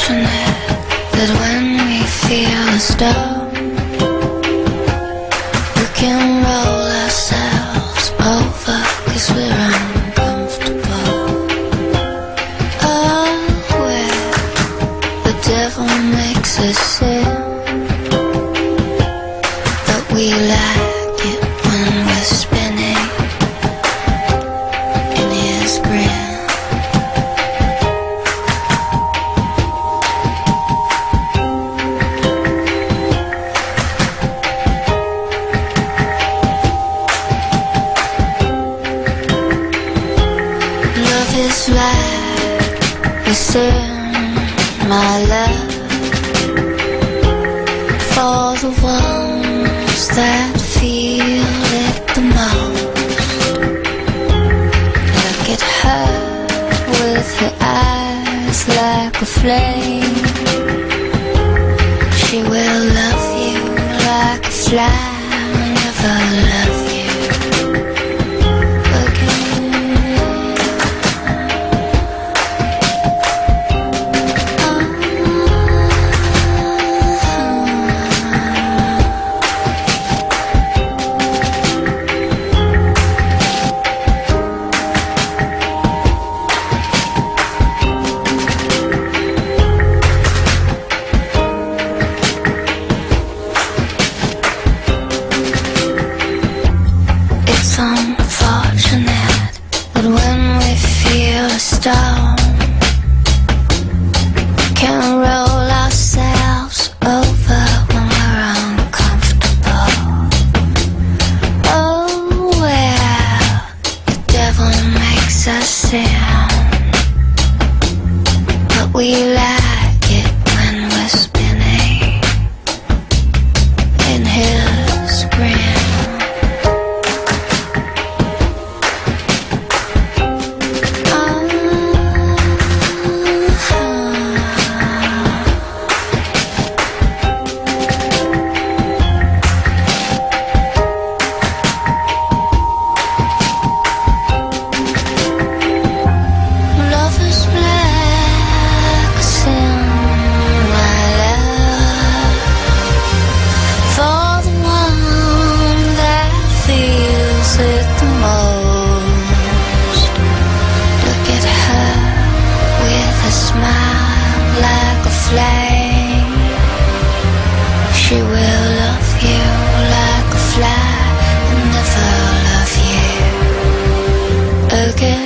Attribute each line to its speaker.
Speaker 1: unfortunate that when we feel a storm, we can roll ourselves over 'cause we're uncomfortable. Oh, where the devil makes us sin, but we like it when we're spinning in his grin. Love is like a sin, my love, for the ones that feel it the most. Look at her with her eyes like a flame. She will love you like a fly, never love you again. It's unfortunate that when we feel a storm, can roll ourselves over when we're uncomfortable. Oh, well, the devil makes us sin, but we like it when we're spinning in his grin. Love is like a sin, my love, for the one that feels it the most. Look at her with a smile like a flame. She will love you like a fly and never love you again.